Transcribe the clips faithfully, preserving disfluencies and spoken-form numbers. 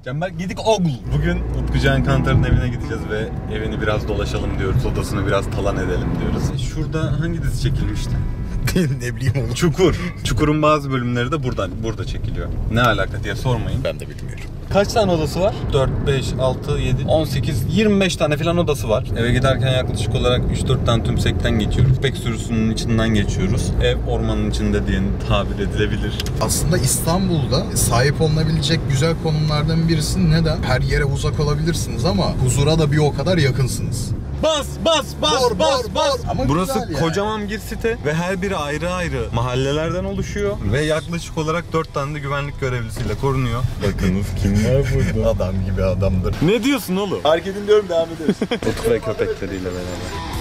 Mükemmel. Gidik Ogl. Bugün Utkucan Kantar'ın evine gideceğiz ve evini biraz dolaşalım diyoruz. Odasını biraz talan edelim diyoruz. Şurada hangi dizi çekilmişti? Ne bileyim onu. Çukur. Çukur'un bazı bölümleri de buradan, burada çekiliyor. Ne alaka diye sormayın. Ben de bilmiyorum. Kaç tane odası var? dört, beş, altı, yedi, on sekiz, yirmi beş tane falan odası var. Eve giderken yaklaşık olarak üç dört tane tümsekten geçiyoruz. Tüpek sürüsünün içinden geçiyoruz. Ev ormanın içinde diye tabir edilebilir. Aslında İstanbul'da sahip olunabilecek güzel konumlardan birisi neden? Her yere uzak olabilirsiniz ama huzura da bir o kadar yakınsınız. Bas bas bas Bor, bas bor, bas. bor. Ama burası yani. kocaman bir site ve her biri ayrı ayrı mahallelerden oluşuyor ve yaklaşık olarak dört tane de güvenlik görevlisiyle korunuyor. Bakınız kimler burada. Adam gibi adamdır. Ne diyorsun oğlum? Fark edin diyorum, devam ederiz. Utku ve köpekleriyle beraber.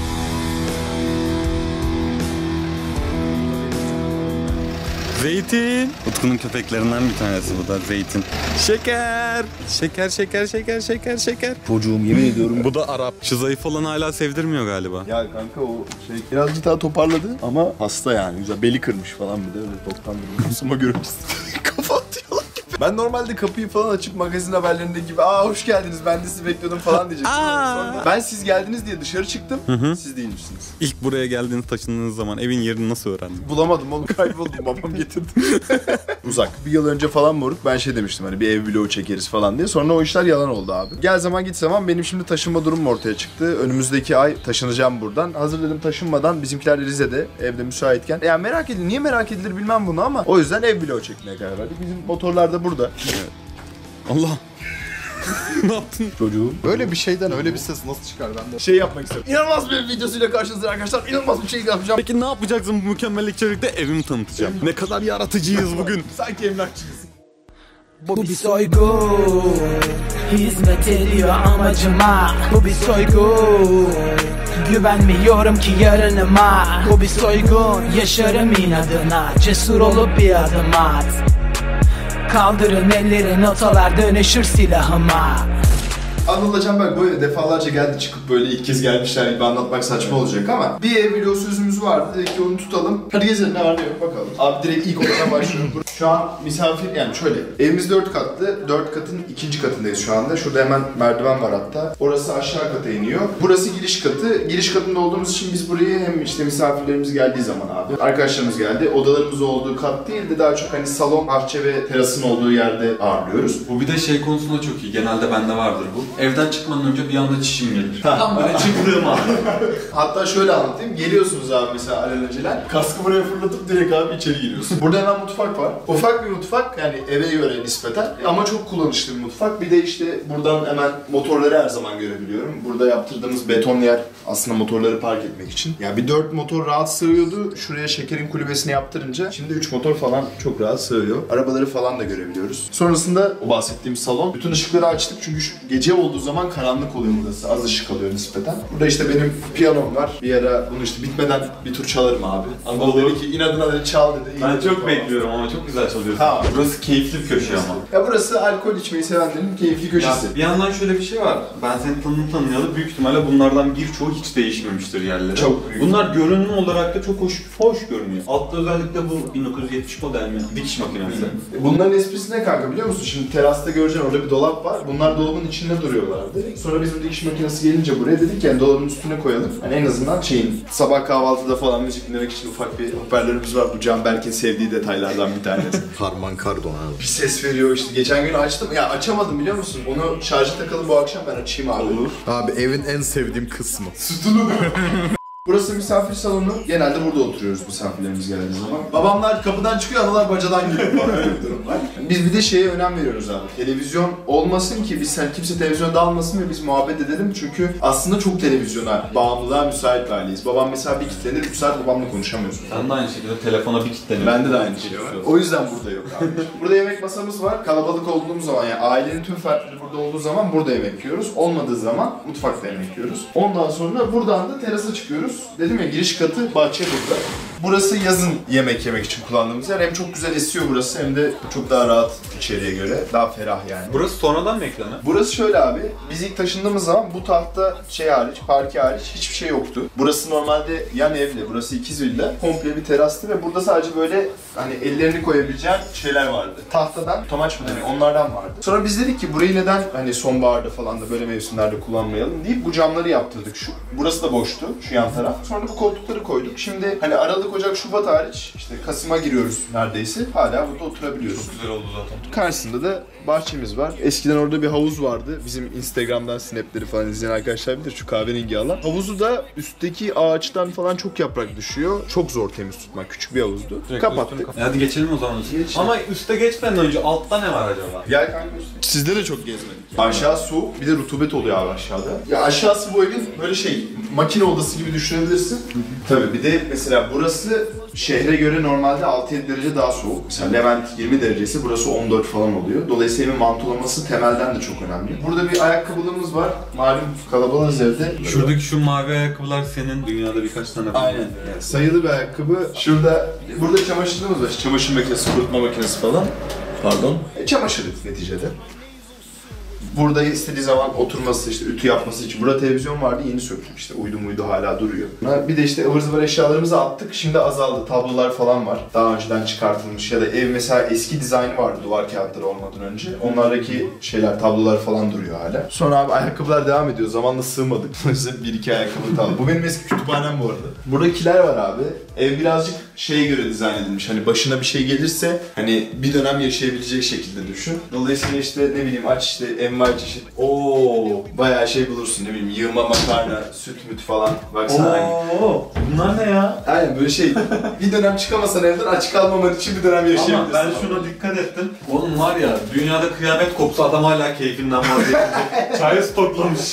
Zeytin. Utku'nun köpeklerinden bir tanesi bu da Zeytin. Şeker. Şeker şeker şeker şeker şeker. Çocuğum yemin ediyorum. Bu da Arap. Şu zayıf olan hala sevdirmiyor galiba. Ya kanka o şey birazcık daha toparladı ama hasta yani. Güzel beli kırmış falan bir de öyle toptan bir kusuma görmüşsün. Kafa atıyorlar gibi. Ben normalde kapıyı falan açıp magazin haberlerinde gibi aa hoş geldiniz ben de sizi bekliyordum falan diyecektim. Sonra ben siz geldiniz diye dışarı çıktım. Hı hı. Siz değilmişsiniz. İlk buraya geldiğiniz, taşındığınız zaman evin yerini nasıl öğrendin? Bulamadım oğlum, kayboldum, babam getirdi. Uzak. Bir yıl önce falan moruk ben şey demiştim hani bir ev vlogu çekeriz falan diye. Sonra o işler yalan oldu abi. Gel zaman git zaman benim şimdi taşınma durumum ortaya çıktı. Önümüzdeki ay taşınacağım buradan. Hazır dedim taşınmadan bizimkiler de Rize'de evde müsaitken. Yani merak edilir, niye merak edilir bilmem bunu ama o yüzden ev vlogu çekmeye karar verdik. Bizim motorlar da burada. Evet. Allah. Ne yaptın? Çocuğum. Böyle bir şeyden öyle bir ses nasıl çıkar ben de. Şey yapmak istiyorum. İnanılmaz bir videosuyla karşınızda arkadaşlar. İnanılmaz bir şey yapacağım. Peki ne yapacaksın bu mükemmel içerikte? Evimi tanıtacağım. Ne kadar yaratıcıyız bugün. Sanki emlakçıyız. Bu bir soygun, hizmet ediyor amacıma. Bu bir soygun, güvenmiyorum ki yarınıma. Bu bir soygun, yaşarım inadına. Cesur olup bir adım at. Kaldırın elleri, notalar dönüşür silahıma. Anıl Canberk böyle defalarca geldi çıkıp böyle ilk kez gelmişler gibi anlatmak saçma olacak ama bir ev vlogu sözümüz vardı, dedik ki onu tutalım. Hadi gezelim, ne var ne yok bakalım. Abi direkt ilk odadan başlıyorum. Şu an misafir yani şöyle, evimiz dört katlı, dört katın ikinci katındayız şu anda. Şurada hemen merdiven var hatta. Orası aşağı kata iniyor. Burası giriş katı. Giriş katında olduğumuz için biz burayı hem işte misafirlerimiz geldiği zaman abi, arkadaşlarımız geldi. Odalarımız olduğu kat değil de daha çok hani salon, bahçe ve terasın olduğu yerde ağırlıyoruz. Bu bir de şey konusunda çok iyi. Genelde bende vardır bu. Evden çıkmadan önce bir anda çişim gelir. Tam böyle çıktığım an. Hatta şöyle anlatayım. Geliyorsunuz abi mesela alelacelen. Kaskı buraya fırlatıp direkt abi içeri giriyorsun. Burada hemen mutfak var. Ufak bir mutfak yani eve göre nispeten ama çok kullanışlı bir mutfak. Bir de işte buradan hemen motorları her zaman görebiliyorum. Burada yaptırdığımız beton yer aslında motorları park etmek için. Yani bir dört motor rahat sığıyordu. Şuraya şekerin kulübesini yaptırınca şimdi üç motor falan çok rahat sığıyor. Arabaları falan da görebiliyoruz. Sonrasında o bahsettiğim salon. Bütün ışıkları açtık çünkü şu gece olduğu zaman karanlık oluyor burası. Az ışık alıyor nispeten. Burada işte benim piyanom var. Bir ara bunu işte bitmeden bir tur çalarım abi. Ama dedi ki inadına dedi çal dedi. Ben çok bekliyorum ama çok güzel çalıyorsun. Tamam. Burası keyifli bir köşe ama. Ya burası alkol içmeyi sevenlerin keyifli köşesi. Ya bir yandan şöyle bir şey var. Ben seni tanıdım tanıyalı büyük ihtimalle bunlardan birçoğu hiç değişmemiştir yerleri. Çok büyük. Bunlar görünüm olarak da çok hoş hoş görünüyor. Altta özellikle bu bin dokuz yüz yetmiş model mi? Dikiş makinesi. Bunların esprisi ne kanka biliyor musun? Şimdi terasta göreceksin orada bir dolap var. Bunlar dolabın içinde duruyorlardı. Sonra bizim dikiş makinesi gelince buraya dedik yani dolabın üstüne koyalım. Hani en azından şeyin sabah kahvaltıda falan müzik dinlemek için ufak bir hoparlörümüz var. Bu Canberk'in sevdiği detaylardan bir tanesi. Harman Kardon abi. Bir ses veriyor işte. Geçen gün açtım. Ya açamadım biliyor musun? Onu şarja takalım bu akşam ben açayım abi. Olur. Abi evin en sevdiğim kısmı. Sütunu. Burası misafir salonu. Genelde burada oturuyoruz misafirlerimiz geldiği zaman. Babamlar kapıdan çıkıyor, analar bacadan giriyor falan öyle bir durum var. Biz bir de şeye önem veriyoruz abi. Televizyon olmasın ki biz sen kimse televizyonda almasın ve biz muhabbet edelim çünkü aslında çok televizyona bağımlılığa müsait bir aileyiz. Babam mesela bir kilitlenir, üç saat babamla konuşamıyorsun. Sen de aynı şekilde telefona bir kilitleniyorsun. Bende de aynı şey var. O yüzden burada yok abi. Burada yemek masamız var. Kalabalık olduğumuz zaman yani ailenin tüm fertleri burada olduğu zaman burada yemek yiyoruz. Olmadığı zaman mutfakta yemek yiyoruz. Ondan sonra buradan da terasa çıkıyoruz. Dedim ya giriş katı bahçe burada. Burası yazın yemek yemek için kullandığımız yer. Hem çok güzel esiyor burası hem de çok daha rahat içeriye göre. Daha ferah yani. Burası sonradan mı ekleme? Burası şöyle abi. Biz ilk taşındığımız zaman bu tahta şey hariç, parke hariç hiçbir şey yoktu. Burası normalde yan evli. Burası ikiz villa. Komple bir terastı ve burada sadece böyle hani ellerini koyabileceğin şeyler vardı. Tahtadan, tomaç mı deniyor, onlardan vardı. Sonra biz dedik ki burayı neden hani sonbaharda falan da böyle mevsimlerde kullanmayalım deyip bu camları yaptırdık şu. Burası da boştu, şu yan taraf. Sonra da bu koltukları koyduk. Şimdi hani Aralık, Ocak, Şubat hariç işte Kasım'a giriyoruz neredeyse. Hala burada oturabiliyoruz. Çok güzel oldu zaten. Karşısında da bahçemiz var. Eskiden orada bir havuz vardı. Bizim Instagram'dan snapleri falan izleyen arkadaşlar bilir, şu kahverengi alan. Havuzu da üstteki ağaçtan falan çok yaprak düşüyor. Çok zor temiz tutmak. Küçük bir havuzdu. Direkt Kapattık. kap- Hadi geçelim o zaman. Geçelim. Ama üste geçmeden önce altta ne var acaba? Gel kanka üstüne. Sizde de çok gezmedik. Aşağı soğuk, bir de rutubet oluyor abi aşağıda. Ya aşağısı bu evin böyle şey, makine odası gibi düşünebilirsin. Tabii bir de mesela burası şehre göre normalde altı yedi derece daha soğuk. Mesela Levent yirmi derecesi, burası on dört falan oluyor. Dolayısıyla evin mantolaması temelden de çok önemli. Burada bir ayakkabılığımız var. Malum kalabalığız evde. Şuradaki şu mavi ayakkabılar senin, dünyada birkaç tane falan. Aynen. Sayılı bir ayakkabı. Şurada, burada çamaşırlığımız var. Çamaşır makinesi, kurutma makinesi falan. Pardon. E, çamaşırlık neticede. Burada istediği zaman oturması, işte ütü yapması için. Burada televizyon vardı, yeni söktüm işte. Uydu muydu hala duruyor. Bir de işte ıvır zıvır eşyalarımızı attık. Şimdi azaldı. Tablolar falan var. Daha önceden çıkartılmış ya da ev mesela eski dizaynı vardı duvar kağıtları olmadan önce. Onlardaki şeyler, tablolar falan duruyor hala. Sonra abi ayakkabılar devam ediyor. Zamanla sığmadık. Dolayısıyla bir iki ayakkabı tablo. Bu benim eski kütüphanem bu arada. Buradakiler var abi. Ev birazcık şeye göre dizayn edilmiş. Hani başına bir şey gelirse hani bir dönem yaşayabilecek şekilde düşün. Dolayısıyla işte ne bileyim aç işte envai çeşit. Oo, bayağı şey bulursun ne bileyim yığma makarna, süt müt falan. Baksana hani. Oo, bunlar ne ya? Aynen böyle şey. Bir dönem çıkamasan evden aç kalmaman için bir dönem yaşayabilirsin. Ama ben şuna dikkat ettim. Oğlum var ya, dünyada kıyamet kopsa adam hala keyfinden vazgeçecek. Çayı stoklamış.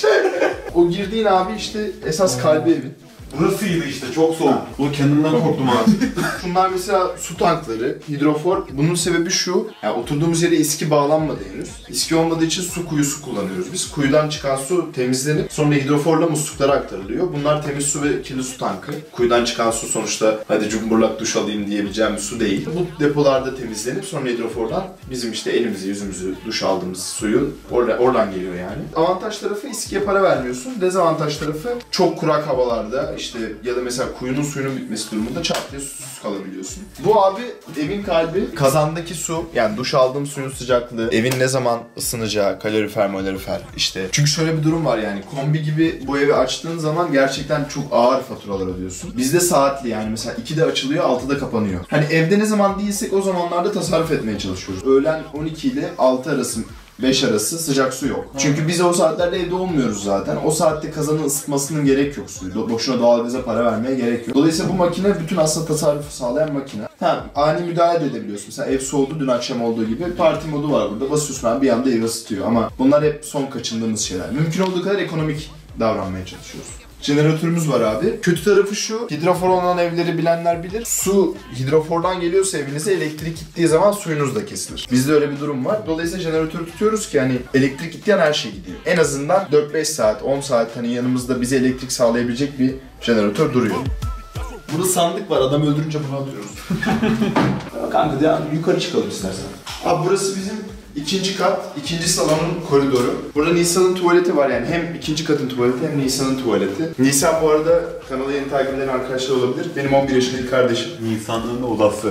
O girdiğin abi işte esas kalbi evin. Burasıydı işte, çok soğuk. Bu kendimden korktum abi. Şunlar mesela su tankları, hidrofor. Bunun sebebi şu, yani oturduğumuz yere iski bağlanmadı henüz. İski olmadığı için su kuyusu kullanıyoruz biz. Kuyudan çıkan su temizlenip sonra hidroforla musluklara aktarılıyor. Bunlar temiz su ve kirli su tankı. Kuyudan çıkan su sonuçta hadi cumburlak duş alayım diyebileceğim bir su değil. Bu depolarda temizlenip sonra hidrofordan bizim işte elimizi, yüzümüzü, duş aldığımız suyu or- oradan geliyor yani. Avantaj tarafı iskiye para vermiyorsun. Dezavantaj tarafı çok kurak havalarda işte ya da mesela kuyunun suyunun bitmesi durumunda çat diye susuz kalabiliyorsun. Bu abi evin kalbi. Kazandaki su, yani duş aldığım suyun sıcaklığı, evin ne zaman ısınacağı, kalorifer malorifer işte. Çünkü şöyle bir durum var yani kombi gibi bu evi açtığın zaman gerçekten çok ağır faturalar ödüyorsun. Bizde saatli yani mesela ikide açılıyor altıda kapanıyor. Hani evde ne zaman değilsek o zamanlarda tasarruf etmeye çalışıyoruz. Öğlen on iki ile altı arası beş arası sıcak su yok. Çünkü biz o saatlerde evde olmuyoruz zaten. O saatte kazanın ısıtmasının gerek yok suyu. Boşuna doğalgaza para vermeye gerek yok. Dolayısıyla bu makine bütün aslında tasarrufu sağlayan makine. Tamam, ani müdahale de edebiliyorsun. Mesela ev soğudu dün akşam olduğu gibi. Parti modu var burada. Basıyorsun abi bir anda ev ısıtıyor. Ama bunlar hep son kaçındığımız şeyler. Mümkün olduğu kadar ekonomik davranmaya çalışıyoruz. Jeneratörümüz var abi. Kötü tarafı şu, hidrofor olan evleri bilenler bilir. Su hidrofordan geliyorsa evinize elektrik gittiği zaman suyunuz da kesilir. Bizde öyle bir durum var. Dolayısıyla jeneratörü tutuyoruz ki hani elektrik gittiği an her şey gidiyor. En azından dört beş saat, on saat hani yanımızda bize elektrik sağlayabilecek bir jeneratör duruyor. Burada sandık var, adam öldürünce bunu atıyoruz. Kanka devam, yukarı çıkalım istersen. Abi burası bizim İkinci kat, ikinci salonun koridoru. Burada Nisan'ın tuvaleti var yani hem ikinci katın tuvaleti hem Nisan'ın tuvaleti. Nisan bu arada kanalı yeni takip eden arkadaşlar olabilir. Benim on bir yaşındaki kardeşim. Nisan'ın odası.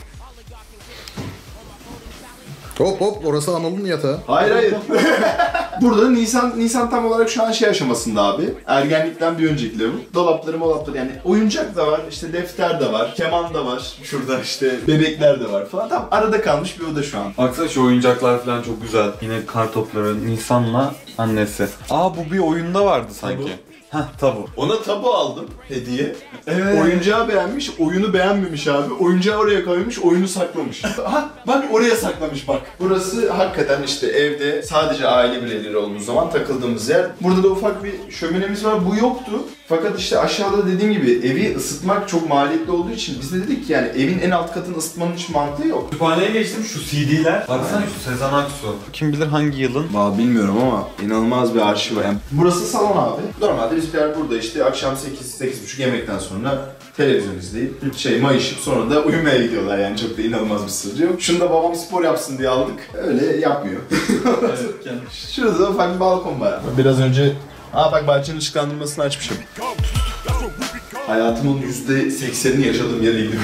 Hop hop, orası Anıl'ın yatağı. Hayır hayır. Burada Nisan Nisan tam olarak şu an şey aşamasında abi. Ergenlikten bir önceki level. Dolapları molapları yani oyuncak da var, işte defter de var, keman da var. Şurada işte bebekler de var falan. Tam arada kalmış bir oda şu an. Baksana şu oyuncaklar falan çok güzel. Yine kar topları, Nisan'la annesi. Aa, bu bir oyunda vardı sanki. Tabu. Heh, tabu. Ona tabu aldım hediye. Evet. Oyuncağı beğenmiş, oyunu beğenmemiş abi. Oyuncağı oraya koymuş, oyunu saklamış. Ha, bak oraya saklamış bak. Burası hakikaten işte evde sadece aile bireyleri olduğu zaman takıldığımız yer. Burada da ufak bir şöminemiz var. Bu yoktu. Fakat işte aşağıda dediğim gibi evi ısıtmak çok maliyetli olduğu için biz de dedik ki yani evin en alt katını ısıtmanın hiç mantığı yok. Kütüphaneye geçtim, şu C D'ler. Baksana şu Sezen Aksu. Kim bilir hangi yılın? Vallahi bilmiyorum ama inanılmaz bir arşiv var. Yani burası salon abi. Normalde bizler burada işte akşam sekiz sekiz buçuk yemekten sonra televizyon izleyip şey mayışıp sonra da uyumaya gidiyorlar yani çok da inanılmaz bir sırrı yok. Şunu da babam spor yapsın diye aldık. Öyle yapmıyor. Evet, Şurada da ufak bir balkon var. Biraz önce aa bak bahçenin ışıklandırmasını açmışım. Hayatımın yüzde seksenini yaşadığım yere gidiyorum.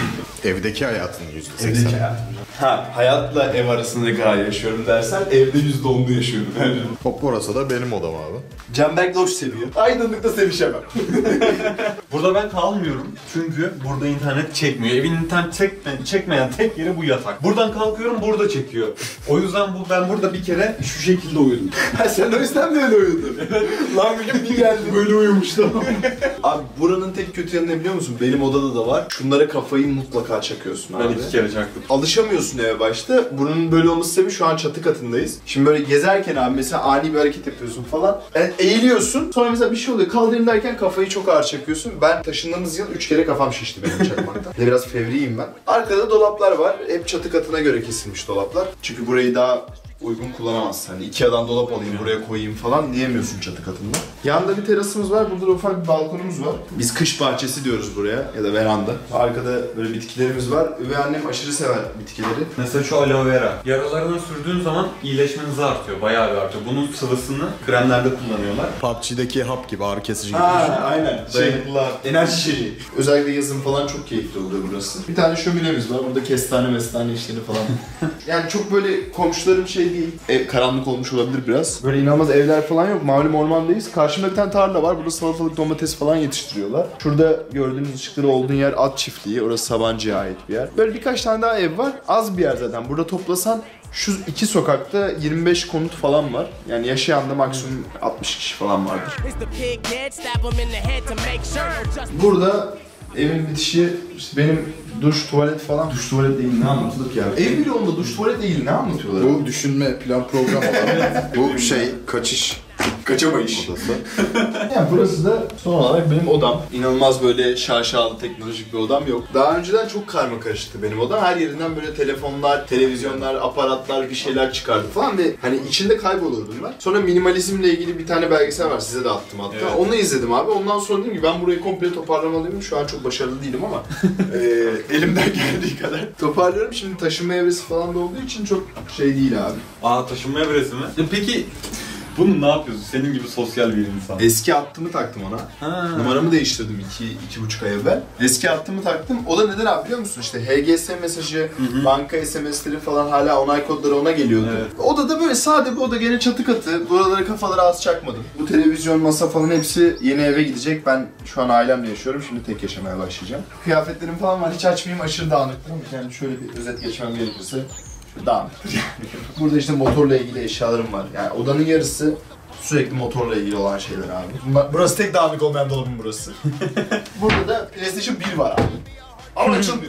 Evdeki hayatının yüzde seksen. Evdeki hayatım. Ha, hayatla ev arasında ne kadar yaşıyorum dersen evde yüzde onlu yaşıyorum. Hop, orası da benim odam abi. Canberk loş seviyor. Aydınlıkta sevişemem. Burada ben kalmıyorum çünkü burada internet çekmiyor. Evin internet çekme, çekmeyen tek yeri bu yatak. Buradan kalkıyorum, burada çekiyor. O yüzden bu ben burada bir kere şu şekilde uyudum. Ha, sen o yüzden mi öyle uyudun? Lan bir gün bir geldi böyle uyumuştu. Abi buranın tek kötü yanı ne biliyor musun? Benim odada da var. Şunlara kafayı mutlaka çakıyorsun abi. Ben iki kere çaktım. Alışamıyorsun eve başta. Buranın böyle olması sebebi şu an çatı katındayız. Şimdi böyle gezerken abi mesela ani bir hareket yapıyorsun falan. Yani eğiliyorsun. Sonra mesela bir şey oluyor. Kaldırayım derken kafayı çok ağır çakıyorsun. Ben taşındığımız yıl üç kere kafam şişti benim çakmaktan. Bir de biraz fevriyim ben. Arkada dolaplar var. Hep çatı katına göre kesilmiş dolaplar. Çünkü burayı daha uygun kullanamazsın. Hani Ikea'dan dolap alayım buraya koyayım falan diyemiyorsun çatı katında. Yanında bir terasımız var. Burada da ufak bir balkonumuz var. Biz kış bahçesi diyoruz buraya ya da veranda. Arkada böyle bitkilerimiz var. Üvey annem aşırı sever bitkileri. Mesela şu aloe vera. Yaralarına sürdüğün zaman iyileşme hızı artıyor. Bayağı bir artıyor. Bunun sıvısını kremlerde kullanıyorlar. P U B G'deki hap gibi, ağrı kesici gibi. Ha, aynen. Şey, Dayanıklılar. enerji şeyi. Özellikle yazın falan çok keyifli oluyor burası. Bir tane şöminemiz var. Burada kestane mestane işleri falan. Yani çok böyle komşularım şey değil. Ev karanlık olmuş olabilir biraz. Böyle inanılmaz evler falan yok. Malum ormandayız. Karşımda bir tane tarla var. Burada salatalık, domates falan yetiştiriyorlar. Şurada gördüğünüz ışıkları olduğun yer at çiftliği. Orası Sabancı'ya ait bir yer. Böyle birkaç tane daha ev var. Az bir yer zaten. Burada toplasan şu iki sokakta yirmi beş konut falan var. Yani yaşayan da maksimum altmış kişi falan vardır. Burada evin bitişi işte benim duş, tuvalet falan. Duş, tuvalet değil ne anlatılır ki ya? Ev bile onda duş, tuvalet değil ne anlatıyorlar? Bu düşünme, plan, program olan bu şey kaçış Kaçamayış. odası. Yani burası da son olarak benim odam. İnanılmaz böyle şaşalı teknolojik bir odam yok. Daha önceden çok karma karışıktı benim odam. Her yerinden böyle telefonlar, televizyonlar, aparatlar bir şeyler çıkardı falan ve hani içinde kaybolurdum ben. Sonra minimalizmle ilgili bir tane belgesel var, size de attım hatta. Evet. Onu izledim abi. Ondan sonra dedim ki ben burayı komple toparlamalıyım. Şu an çok başarılı değilim ama e, elimden geldiği kadar toparlıyorum. Şimdi taşınma evresi falan da olduğu için çok şey değil abi. Aa, taşınma evresi mi? Ya peki bunu ne yapıyorsun? Senin gibi sosyal bir insan. Eski hattımı taktım ona. Ha. Numaramı değiştirdim iki, iki buçuk ay evvel. Eski hattımı taktım. O da neden abi biliyor musun? İşte H G S mesajı, Hı hı. banka S M S'leri falan hala onay kodları ona geliyordu. Evet. Oda da böyle sade bir oda, gene çatı katı. Buralara kafaları az çakmadım. Bu televizyon, masa falan hepsi yeni eve gidecek. Ben şu an ailemle yaşıyorum. Şimdi tek yaşamaya başlayacağım. Kıyafetlerim falan var. Hiç açmayayım, aşırı dağınıktır ama yani şöyle bir özet geçmem gerekirse dağınıktır yani. Burada işte motorla ilgili eşyalarım var. Yani odanın yarısı sürekli motorla ilgili olan şeyler abi. Bunlar, burası tek dağınık olmayan dolabım burası. Burada da PlayStation bir var abi. Ama açılmıyor.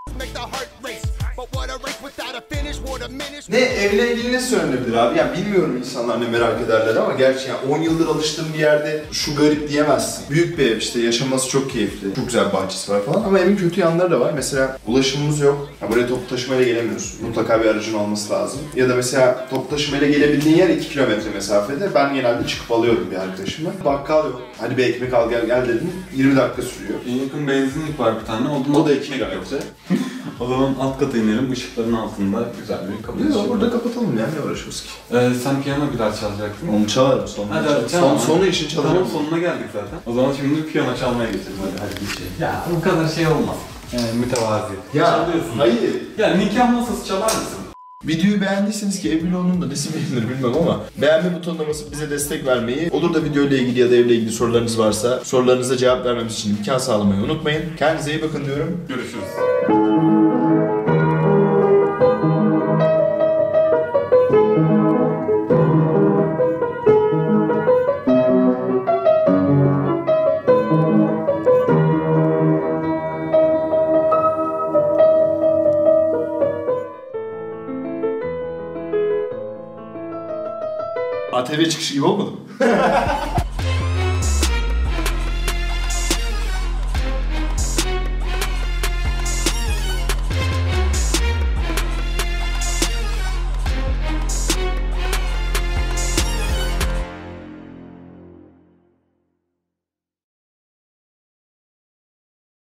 Ne evle ilgili ne söylenebilir abi? Yani bilmiyorum insanlar ne merak ederler ama gerçi yani on yıldır alıştığım bir yerde şu garip diyemezsin. Büyük bir ev işte, yaşaması çok keyifli. Çok güzel bahçesi var falan ama evin kötü yanları da var. Mesela ulaşımımız yok. Ya buraya toplu taşımayla gelemiyorsun. Mutlaka bir aracın olması lazım. Ya da mesela toplu taşımayla gelebildiğin yer iki kilometre mesafede. Ben genelde çıkıp alıyorum bir arkadaşımla. Bakkal yok. Hadi bir ekmek al gel gel dedim. yirmi dakika sürüyor. En yakın benzinlik var bir tane. O, O da iki kilometre. O zaman alt kata inelim. Işıkların altında güzel bir kapı. Yok burada kapatalım ya, ne uğraşıyoruz ki? Ee, sen piyano gitar çalacaktın. Onu çalarım sonra. Hadi hadi Son, çalalım. sonu için çalarım. Tamam, sonuna geldik zaten. O zaman şimdi piyano çalmaya geçelim hadi hadi bir şey. Ya bu kadar şey olmaz. Yani mütevazi. Ya Çalıyorsun. hayır. Ya nikah masası çalar mısın? Videoyu beğendiyseniz ki ev vlogunun da nesi beğenilir bilmem ama beğenme butonuna basıp bize destek vermeyi, olur da video ile ilgili ya da evle ilgili sorularınız varsa sorularınıza cevap vermemiz için imkan sağlamayı unutmayın. Kendinize iyi bakın diyorum. Görüşürüz. A T V çıkışı gibi olmadı mı?